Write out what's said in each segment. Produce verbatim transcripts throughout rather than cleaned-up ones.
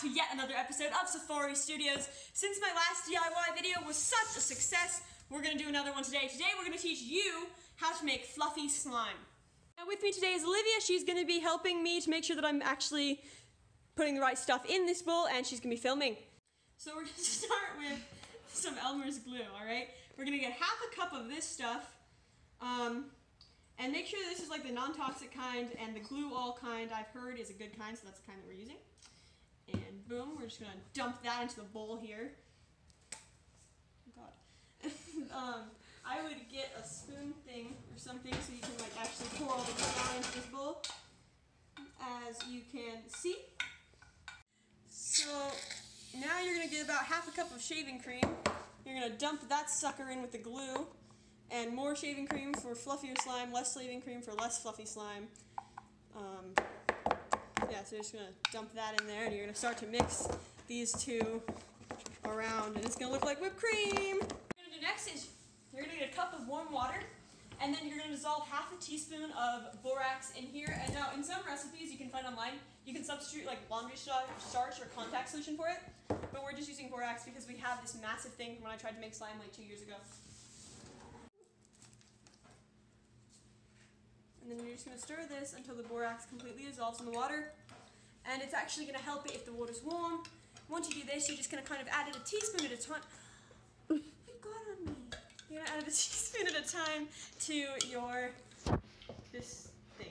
to yet another episode of Safari Studios. Since my last D I Y video was such a success, we're going to do another one today. Today we're going to teach you how to make fluffy slime. Now with me today is Olivia. She's going to be helping me to make sure that I'm actually putting the right stuff in this bowl, and she's going to be filming. So we're going to start with some Elmer's glue, alright? We're going to get half a cup of this stuff, um, and make sure this is like the non-toxic kind, and the glue all kind I've heard is a good kind, so that's the kind that we're using. And boom, we're just going to dump that into the bowl here. Oh god. um, I would get a spoon thing or something so you can like actually pour all the glue out into this bowl, as you can see. So now you're going to get about half a cup of shaving cream. You're going to dump that sucker in with the glue, and more shaving cream for fluffier slime, less shaving cream for less fluffy slime. Um, yeah, so you're just going to dump that in there, and you're going to start to mix these two around, and it's going to look like whipped cream. What you're going to do next is you're going to get a cup of warm water, and then you're going to dissolve half a teaspoon of borax in here. And now in some recipes you can find online, you can substitute like laundry starch or contact solution for it, but we're just using borax because we have this massive thing from when I tried to make slime like two years ago. And then you're just going to stir this until the borax completely dissolves in the water, and it's actually going to help it if the water's warm. Once you do this, you're just going to kind of add it a teaspoon at a time. You got on me. You're going to add it a teaspoon at a time to your, this thing,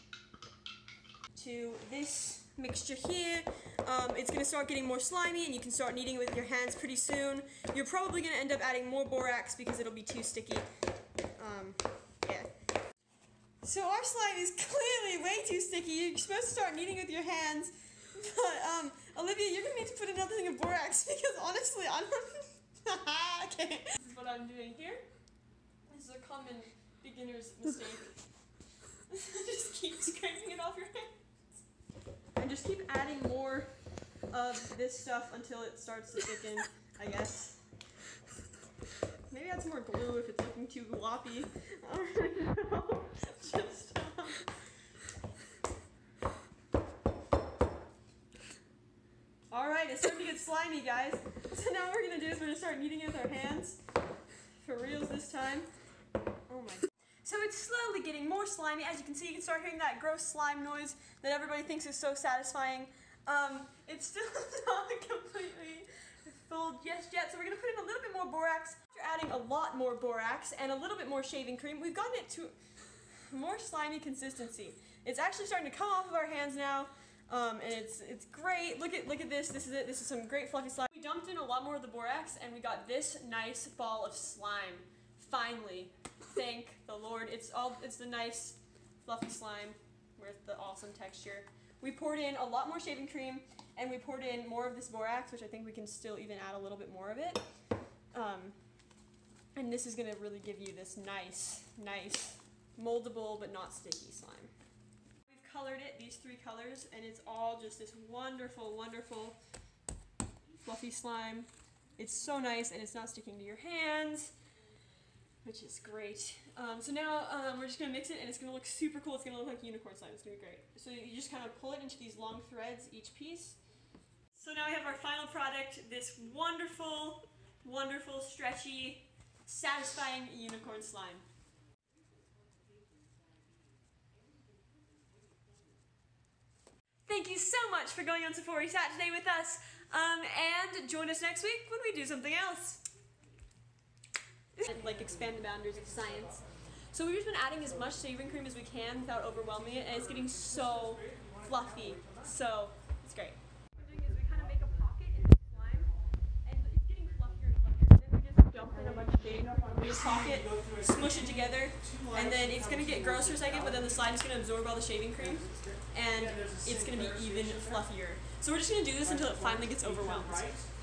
to this mixture here. Um, it's going to start getting more slimy, and you can start kneading it with your hands pretty soon. You're probably going to end up adding more borax because it'll be too sticky. Um, yeah. So our slime is clearly way too sticky. You're supposed to start kneading with your hands. But, um, Olivia, you're going to need to put another thing of borax because honestly, I don't... Okay. This is what I'm doing here. This is a common beginner's mistake. Just keep scraping it off your hands. And just keep adding more of this stuff until it starts to thicken, I guess. Maybe add some more glue if it's looking too gloppy. I don't really know. Just, um... Alright, it's starting to get slimy, guys. So now what we're going to do is we're going to start kneading it with our hands. For reals this time. Oh my god. So it's slowly getting more slimy. As you can see, you can start hearing that gross slime noise that everybody thinks is so satisfying. Um, it's still not completely filled just yet, so we're going to put in a little bit more borax. After adding a lot more borax and a little bit more shaving cream, we've gotten it to more slimy consistency. It's actually starting to come off of our hands now. Um, and it's it's great. Look at look at this. This is it. This is some great fluffy slime. We dumped in a lot more of the borax, and we got this nice ball of slime. Finally, thank the Lord. It's all it's the nice fluffy slime with the awesome texture. We poured in a lot more shaving cream, and we poured in more of this borax, which I think we can still even add a little bit more of it. Um, and this is gonna really give you this nice, nice, moldable but not sticky slime. Colored it these three colors, and it's all just this wonderful, wonderful fluffy slime. It's so nice, and it's not sticking to your hands, which is great. Um, so now um, we're just gonna mix it, and it's gonna look super cool. It's gonna look like unicorn slime. It's gonna be great. So you just kind of pull it into these long threads each piece. So now we have our final product, this wonderful, wonderful, stretchy, satisfying unicorn slime. Thank you so much for going on Safari Saturday with us, um, and join us next week when we do something else. And like expand the boundaries of science. So we've just been adding as much shaving cream as we can without overwhelming it, and it's getting so fluffy. So it's great. What we're doing is we kind of make a pocket in the slime, and it's getting fluffier and fluffier. Then we just dump in a bunch of shaving cream in this pocket, smush it together, and then it's gonna get gross for a second, but then the slime is gonna absorb all the shaving cream, and it's going to be even fluffier. So we're just going to do this until it finally gets overwhelmed.